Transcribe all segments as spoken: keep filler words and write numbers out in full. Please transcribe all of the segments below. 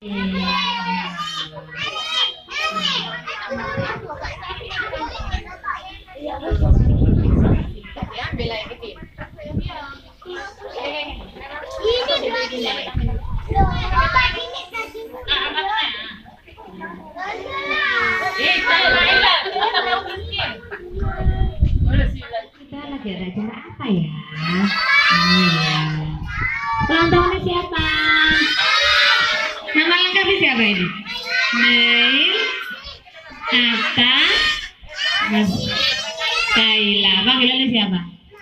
Kita lagi ada acara apa ya? Oh ya. Ulang tahunnya siapa? Nama lengkapnya siapa ini? Nail, Atta, Mas Kaila. Panggilannya siapa?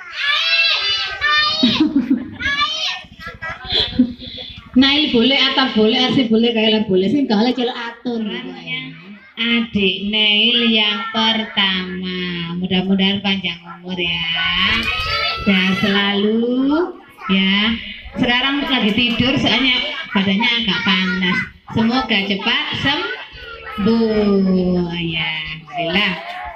Nail boleh, Atta boleh, Arsi boleh, Kaila boleh. Sing kalah celok atur. Adik Nail yang pertama. Mudah-mudahan panjang umur ya. Sehat selalu ya. Sekarang lagi tidur soalnya badannya agak panas. Semoga cepat sembuh ya. Alhamdulillah.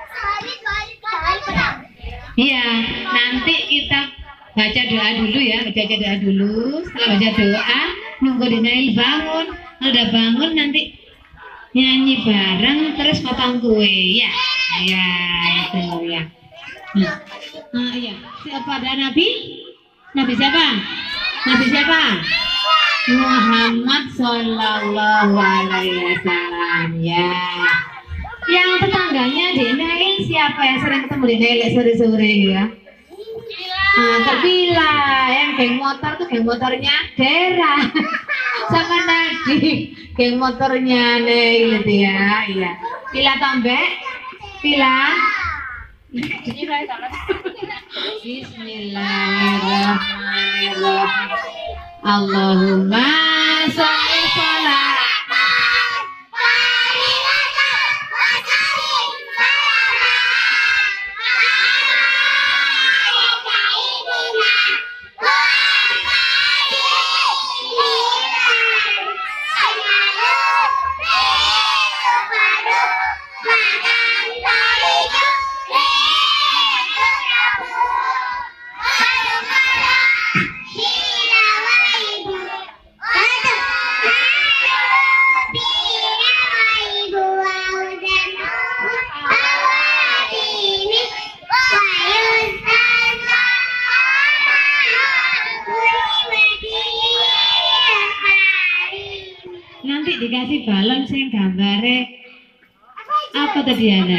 Iya, nanti kita baca doa dulu ya, baca doa dulu. Setelah baca doa, nunggu Nail bangun. Kalau udah bangun nanti nyanyi bareng terus potong kue ya. Ya, itu ya. Nah, ah, iya. Siapa ada Nabi? Nabi siapa? Nabi siapa? Muhammad Sallallahu Alaihi Wasallam ya. Yang tetangganya di Nail siapa yang sering ketemu di Nail sore-sore ya? Nah, Kabila yang geng motor tuh geng motornya Dera sama Nadi, geng motornya Nail itu ya. Iya. Pila tombek, pila. Bismillahirrahmanirrahim. Allahumma sholli ala dikasih balon sing gambare apa tadi Ana?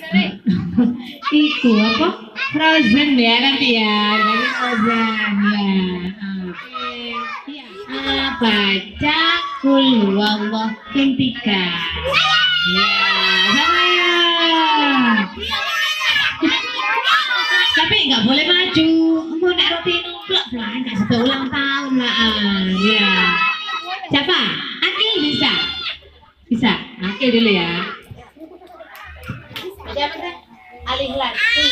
Iku apa? Frozen ya nanti ya, dari Frozen ya. Oke. Ah, baca kul huwallah ping tiga. Ya, sama ya. Tapi nggak boleh maju. Mau nek roti numplok lah, nggak satu ulang tahun lah. Ya. Siapa? Akil bisa? Bisa? Akil dulu ya. Baca apa kan? Al-Ikhlas.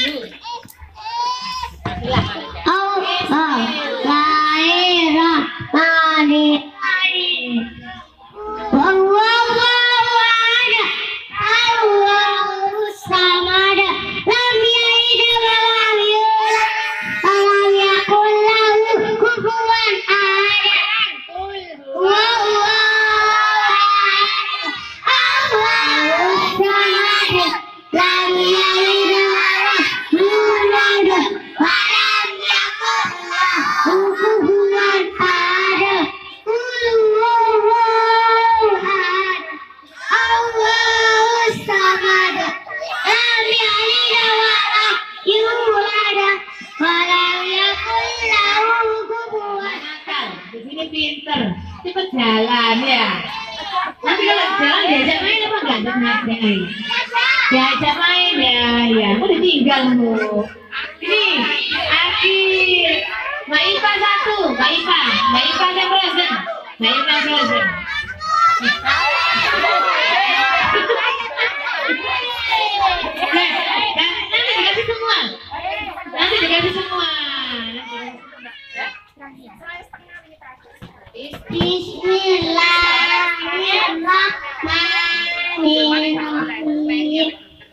Bismillahirrahmanirrahim. Wallahu ahad. Allahus samad. Lam yalid wa lam yulad. Wa lam yakul lahu kufuwan ahad. Pinter, cepet jalan ya. Nanti kalau jalan diajak main apa enggak? Main. Diajak main ya, ya. Mau ditinggal mu. Ini Akil, Mbak Ipa satu, Mbak Ipa, Mbak Ipa yang frozen, Mbak Ipa frozen. Nanti dikasih semua, nanti dikasih semua. Bismillahirrahmanirrahim.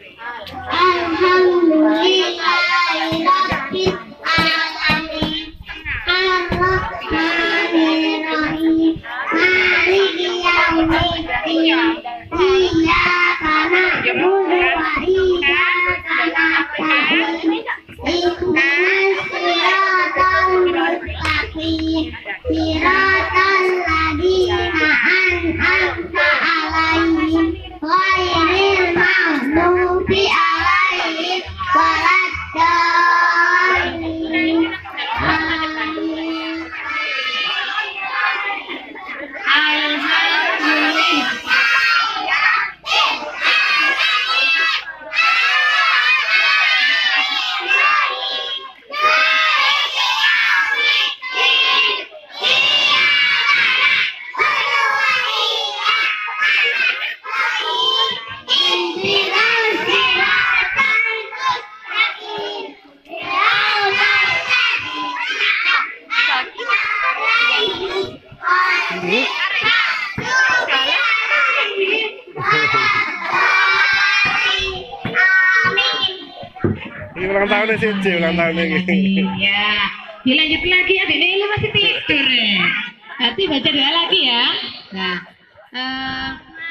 Alhamdulillahirabbil alamin. Arrahmanirrahim. Maliki yaumiddin. Ulang tahun sih, ulang tahun ini. Iya. Dilanjut lagi ya, ini masih tidur. Nanti baca doa lagi ya. Nah, uh,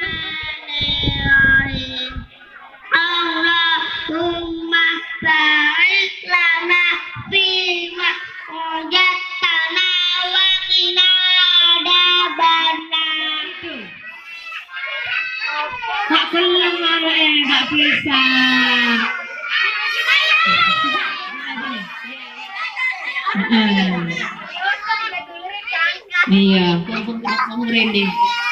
Allahumma barik lana fima wajadtana wa qina adzabannar. Nggak perlu mama yang nggak bisa. Iya, kamu merinding.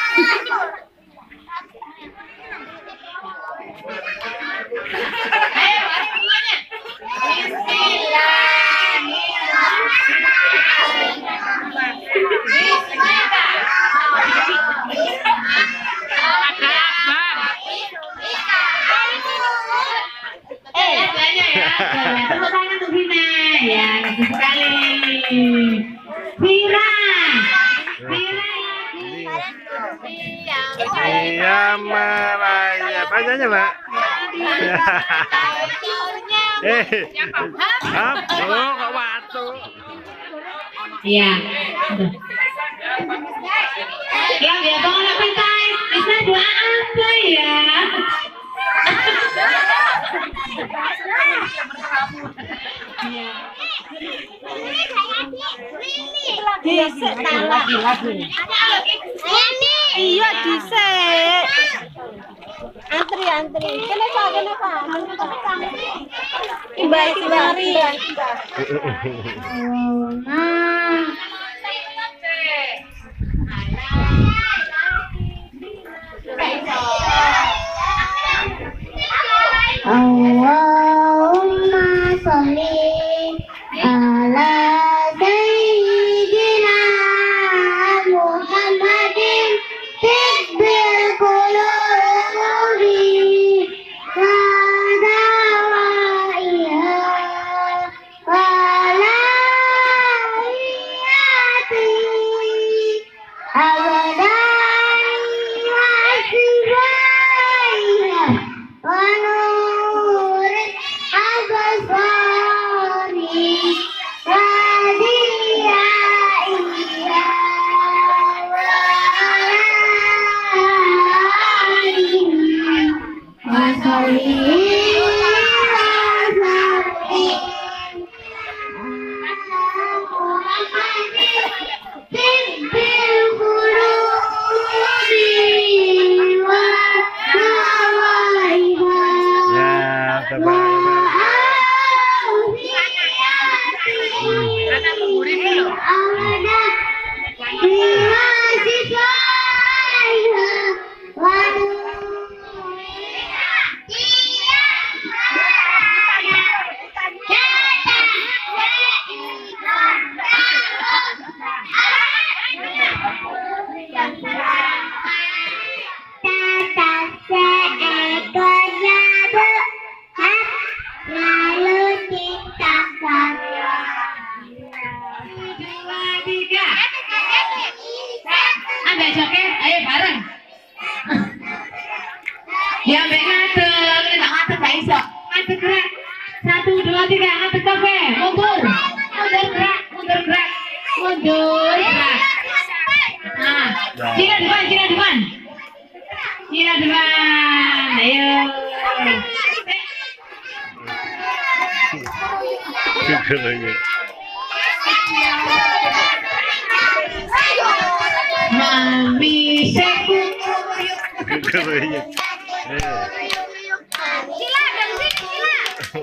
Tepuk tangan untuk Vina, ya, bagus sekali. Vina, Vina Iya Maraya, panjangnya Mbak. Eh, apa? Oh, kok batu? Iya. Ya, ya, tolong pintai. Bisa doa apa ya? Disek lagi lagi. Iya disek. Antri antri. Kenapa kenapa? Mbak Mari. Allahumma sholli ala sayyidina Muhammadin tibbil qulubi wa dawaiha wa laiyati abadan wa sibaiha wa nur abasari wa diyaiha wa sholli Ambil joget, ayo bareng. Ya ambil ngadeg, ini tak ngadeg gak iso. Ngadeg gerak. Satu, dua, tiga, ngadeg kafe. Mundur. Mundur gerak, mundur gerak. Mundur gerak. Nah, Cina depan, Cina depan. depan. Ayo. Gegernya. Mami seku. Gegernya. Eh. Sila dan sini sila.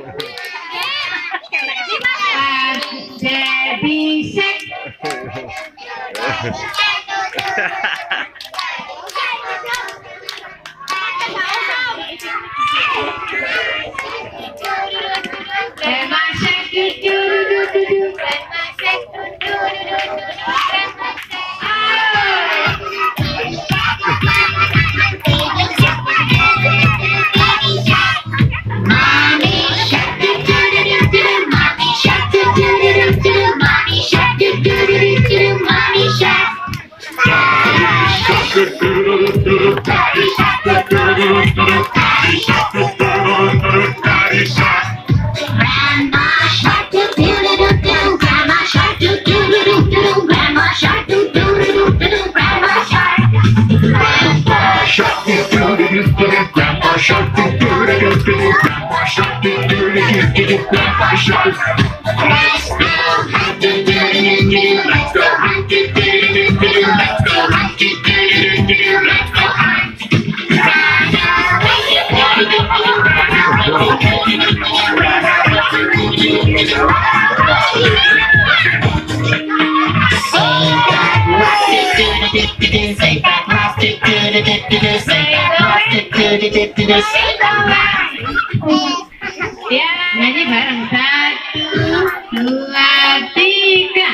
Baby sek. Grandma sek du du du du du. Grandma sek du du du du du. Grandma sek. Mommy shark do do do do do. Mommy shark do do do do do. Mommy shark do do do do do. Mommy shark. Daddy shark do do do do do. Daddy shark do do do do do. Daddy shark do do do do. Daddy shark. Grandma shark do do do do do. Grandma shark do do do do do. Grandma shark do do do do do. Grandma shark. Grandpa shark do do do do do. Grandpa shark do do do do do. Grandpa shark do do do do do. Grandpa shark. Let's go hunt do do do do. Let's go hunt do do do do. Let's go hunt do do do do. Let's go hunt. Run away, run away, say that lost it, do do do do do. Say that lost it, do do do do do. Say that. Ya, nyanyi bareng. Satu, dua, tiga.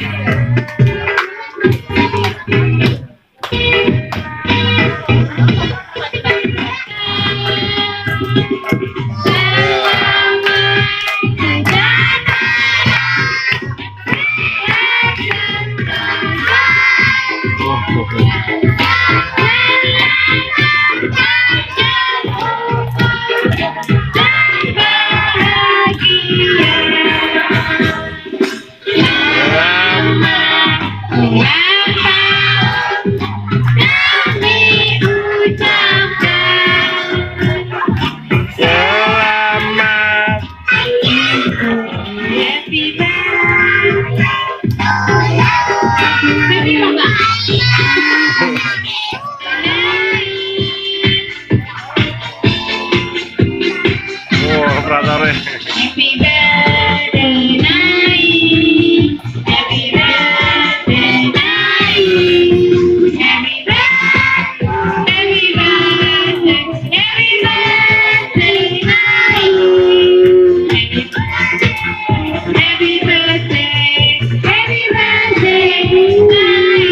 Happy birthday, Nai. Happy birthday, Nai. Happy birthday, happy birthday, happy birthday, Nai. Happy birthday, happy birthday, happy birthday, Nai.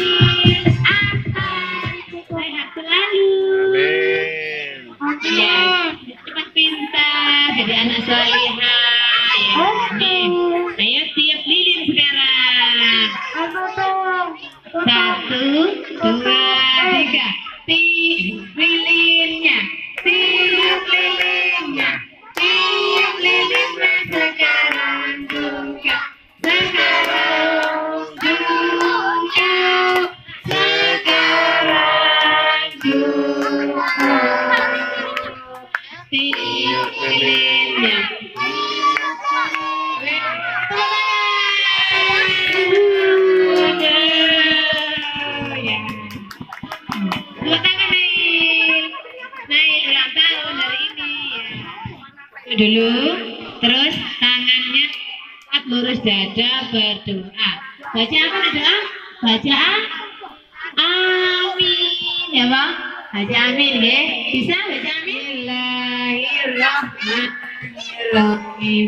Sehat selalu. Amin. Ya, cepat pintar, jadi anak solihah. Ya, amin. Ayo tiup lilin sekarang. Satu, dua, tiga. Tiup lilinnya, tiup lilinnya, tiup lilinnya sekarang juga, sekarang juga, sekarang juga. Tiup lilinnya. Ya. Dua tangan Nail. Nail ulang tahun hari ini ya. Dulu, terus tangannya angkat lurus dada berdoa. Baca apa doa? Baca amin ya bang. Baca amin ya. Bisa baca amin? Bismillahirrahmanirrahim.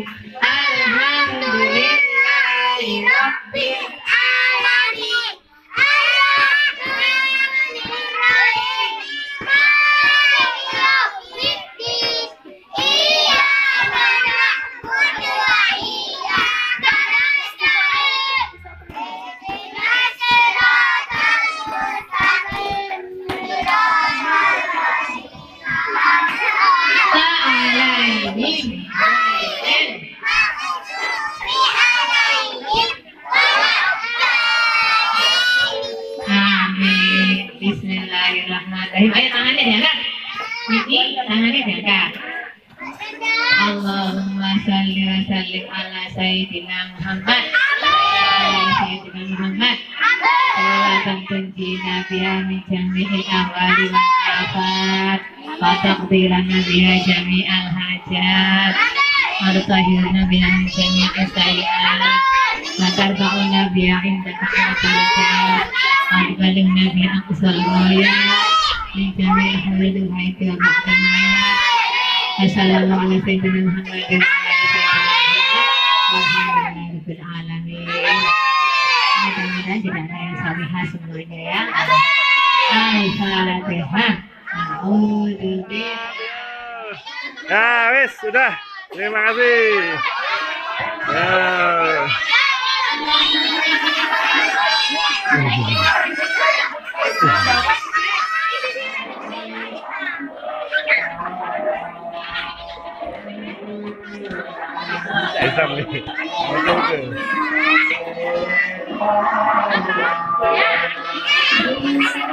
Alhamdulillahirabbil Alamin. Ar-Rahmanir-Rahim. Maliki yaumiddin. Iyyaka na'budu wa iyyaka nasta'in. Ihdinas siratal mustaqim. Siratal ladzina an'amta alaihim. Bismillahirrahmanirrahim. Ayo tangannya diangkat. Ini tangannya diangkat. Allahumma salli wa sallim ala sayyidina Muhammad. Ala sayyidina Muhammad. Salatan tunjina biha min jami'il ahwali wal afat. Wa taqdirana biha jami'al hajat. Wa tutahhirna biha min jami'is sayyi'at. Wa tarfa'una biha indaka al-darajat. Wa tuballighna biha aqsal ghayat. Min jami'il hawli wal haiti wal maqdamat. Assalamualaikum warahmatullahi wabarakatuh. Alhamdulillahirabbil alamin. Mudah-mudahan tidak ada yang salihah semuanya ya. Al-Fatihah. Alhamdulillah. Ya, wis, sudah. Terima kasih. Ya. Isam nih. Oke, oke.